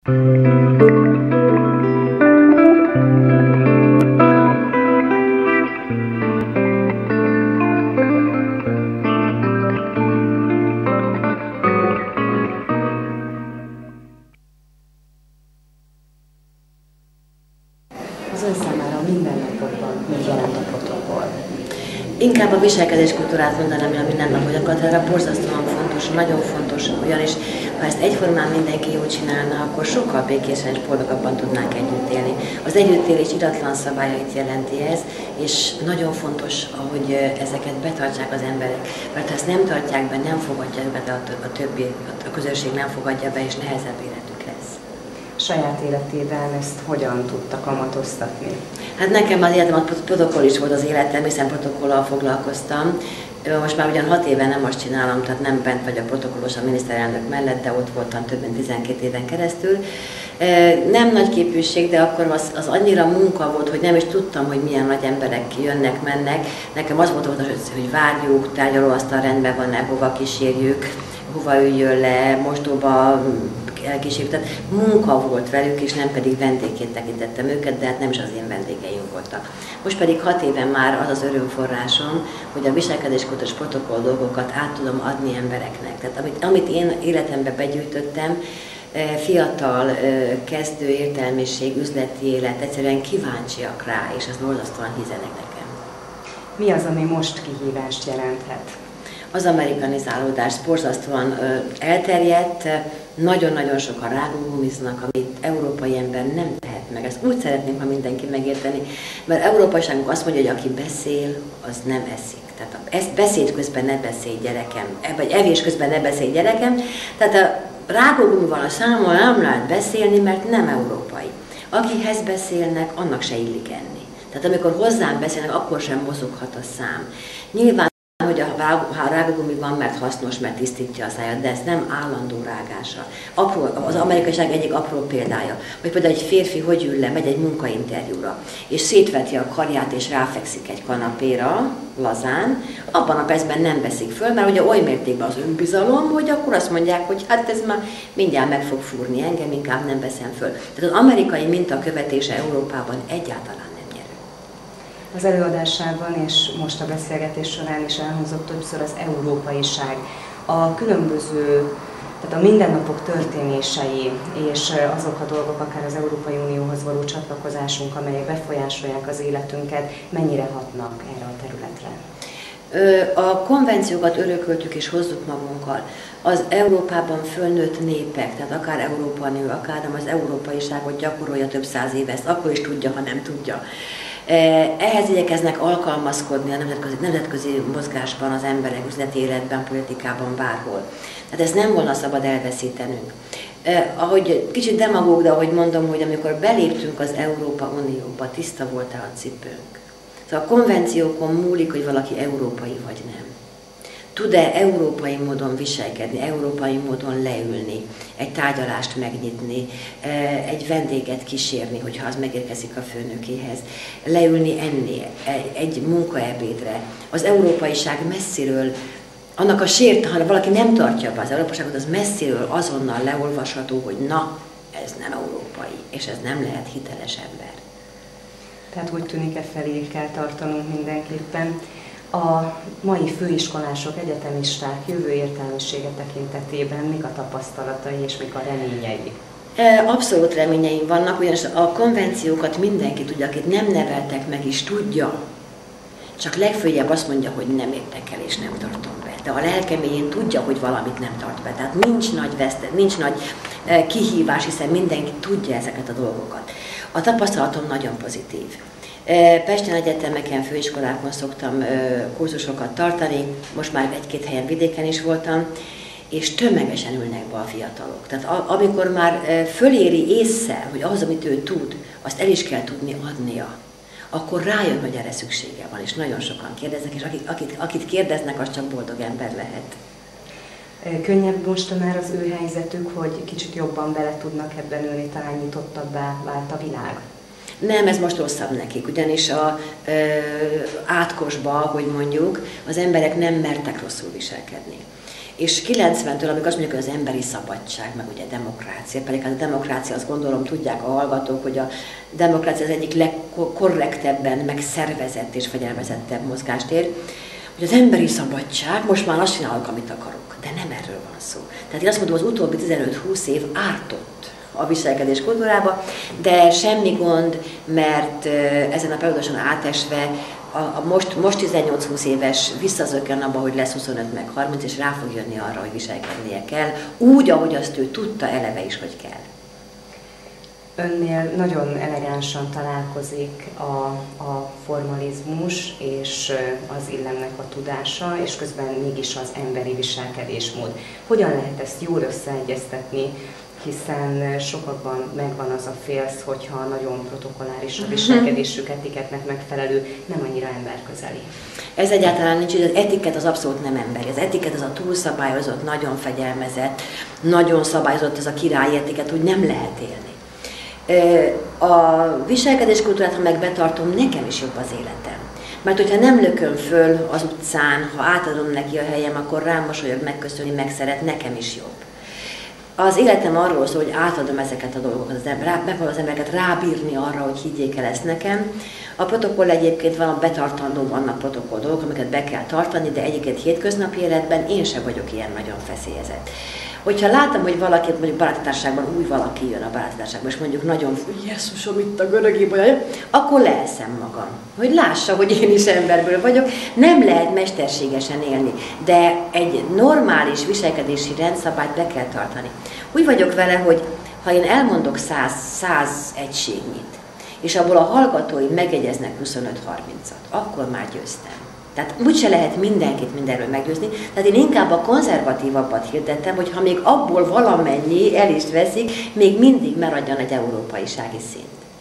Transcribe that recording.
Inkább a viselkedéskultúrát mondanám, a mindennapoknkat, erre borzasztóan fontos, nagyon fontos, ugyanis ha ezt egyformán mindenki jól csinálna, akkor sokkal békésen és boldogabban tudnánk együtt élni. Az együttélés iratlan szabályait jelenti ez, és nagyon fontos, hogy ezeket betartsák az emberek, mert ha ezt nem tartják be, nem fogadják be, a többi, a közösség nem fogadja be, és nehezebb életük lesz. Saját életében ezt hogyan tudta kamatoztatni? Hát nekem az életem a protokoll is volt az életem, hiszen protokollal foglalkoztam. Most már ugyan 6 éve nem azt csinálom, tehát nem bent vagy a protokollos a miniszterelnök mellett, de ott voltam több mint 12 éven keresztül. Nem nagy képűség, de akkor az annyira munka volt, hogy nem is tudtam, hogy milyen nagy emberek jönnek, mennek. Nekem az volt, hogy várjuk, tárgyalóasztal rendben van-e, hova kísérjük, hova üljön le, mosdóba elkísérjük. Tehát munka volt velük, és nem pedig vendégként tekintettem őket, de hát nem is az én vendégeim voltak. Most pedig 6 éven már az az örömforrásom, hogy a viselkedéskultúrás protokoll dolgokat át tudom adni embereknek. Tehát amit én életembe begyűjtöttem, fiatal, kezdő értelmiség, üzleti élet, egyszerűen kíváncsiak rá, és az borzasztóan hizenek nekem. Mi az, ami most kihívást jelenthet? Az amerikanizálódás borzasztóan elterjedt, nagyon-nagyon sokan rágógumiznak, amit európai ember nem tehet meg. Ezt úgy szeretném, ha mindenki megérteni, mert európaiságunk azt mondja, hogy aki beszél, az nem eszik. Tehát ezt beszéd közben ne beszélj gyerekem, vagy evés közben ne beszélj gyerekem. Tehát a rágógumival a számon nem lehet beszélni, mert nem európai. Akihez beszélnek, annak se illik enni. Tehát amikor hozzám beszélnek, akkor sem mozoghat a szám. Nyilván, hogy ha rágógumi van, mert hasznos, mert tisztítja a szájat, de ez nem állandó rágása. Az amerikaiság egyik apró példája, hogy például egy férfi hogy ül le, megy egy munkainterjúra, és szétveti a karját, és ráfekszik egy kanapéra, lazán, abban a percben nem veszik föl, mert ugye oly mértékben az önbizalom, hogy akkor azt mondják, hogy hát ez már mindjárt meg fog fúrni engem, inkább nem veszem föl. Tehát az amerikai minta követése Európában egyáltalán. Az előadásában és most a beszélgetés során is elhangzott többször az európaiság. A különböző, tehát a mindennapok történései és azok a dolgok, akár az Európai Unióhoz való csatlakozásunk, amelyek befolyásolják az életünket, mennyire hatnak erre a területre? A konvenciókat örököltük és hozzuk magunkkal. Az Európában fölnőtt népek, tehát akár Európa nő, akár az európaiságot gyakorolja több száz éve, ezt akkor is tudja, ha nem tudja. Ehhez igyekeznek alkalmazkodni a nemzetközi mozgásban, az emberek üzleti életben, politikában, bárhol. Tehát ezt nem volna szabad elveszítenünk. Ahogy kicsit demagóg, de ahogy mondom, hogy amikor beléptünk az Európa Unióba, tiszta volt-e a cipőnk. Szóval a konvenciókon múlik, hogy valaki európai vagy nem. Tud-e európai módon viselkedni, európai módon leülni, egy tárgyalást megnyitni, egy vendéget kísérni, hogyha az megérkezik a főnökéhez, leülni enni, egy munkaebédre. Az európaiság messziről, annak a ha valaki nem tartja be az európaiságot, az messziről azonnal leolvasható, hogy na, ez nem európai, és ez nem lehet hiteles ember. Tehát úgy tűnik, e felé kell tartanunk mindenképpen. A mai főiskolások, egyetemisták jövő értelmisége tekintetében mik a tapasztalatai és mik a reményei? Abszolút reményeim vannak, ugyanis a konvenciókat mindenki tudja, akit nem neveltek meg is tudja. Csak legfőjebb azt mondja, hogy nem értek el és nem tartom be. De a lelkeméjén tudja, hogy valamit nem tart be. Tehát nincs nagy kihívás, hiszen mindenki tudja ezeket a dolgokat. A tapasztalatom nagyon pozitív. Pesten egyetemeken, főiskolákon szoktam kurzusokat tartani, most már egy-két helyen vidéken is voltam, és tömegesen ülnek be a fiatalok. Tehát amikor már föléri ésszel, hogy ahhoz, amit ő tud, azt el is kell tudni adnia, akkor rájön, hogy erre szüksége van, és nagyon sokan kérdeznek, és akit kérdeznek, az csak boldog ember lehet. Könnyebb most már az ő helyzetük, hogy kicsit jobban bele tudnak ebben ülni, talán nyitottabbá vált a világ? Nem, ez most rosszabb nekik, ugyanis átkosba, hogy mondjuk, az emberek nem mertek rosszul viselkedni. És 90-től, amikor azt mondjuk, hogy az emberi szabadság, meg ugye demokrácia, pedig hát a demokrácia, azt gondolom tudják a hallgatók, hogy a demokrácia az egyik legkorrektebben megszervezett és fegyelmezettebb mozgástér, hogy az emberi szabadság, most már azt csinálok, amit akarok, de nem erről van szó. Tehát én azt mondom, az utóbbi 15-20 év ártott a viselkedés kultúrába, de semmi gond, mert ezen a perióduson átesve most 18-20 éves visszazökken abba, hogy lesz 25 meg 30, és rá fog jönni arra, hogy viselkednie kell, úgy, ahogy azt ő tudta eleve is, hogy kell. Önnél nagyon elegánsan találkozik a formalizmus és az illemnek a tudása, és közben mégis az emberi viselkedésmód. Hogyan lehet ezt jól összeegyeztetni, hiszen sokakban megvan az a félsz, hogyha nagyon protokolláris a viselkedésük, etiketnek megfelelő, nem annyira emberközeli. Ez egyáltalán nincs, az etiket az abszolút nem emberi. Az etiket az a túlszabályozott, nagyon fegyelmezett, nagyon szabályozott, ez a királyi etiket, hogy nem lehet élni. A viselkedéskultúrát, ha meg betartom, nekem is jobb az életem. Mert hogyha nem lököm föl az utcán, ha átadom neki a helyem, akkor rám mosolyog, megköszöni, megszeret, nekem is jobb. Az életem arról szól, hogy átadom ezeket a dolgokat, megpróbálom az embereket rábírni arra, hogy higgyék el ezt nekem. A protokoll egyébként van, betartandó, vannak protokoll dolgok, amiket be kell tartani, de egyébként hétköznapi életben én sem vagyok ilyen nagyon feszélyezett. Hogyha látom, hogy valaki, mondjuk barátságban új valaki jön a barátságban, és mondjuk nagyon, Jézusom, itt a görögében, akkor leeszem magam, hogy lássa, hogy én is emberből vagyok. Nem lehet mesterségesen élni, de egy normális viselkedési rendszabályt be kell tartani. Úgy vagyok vele, hogy ha én elmondok 100 egységnyit, és abból a hallgatói megegyeznek 25-30-at, akkor már győztem. Tehát úgyse lehet mindenkit mindenről meggyőzni, tehát én inkább a konzervatívabbat hirdettem, hogy ha még abból valamennyi el is veszik, még mindig maradjon egy európaisági szint.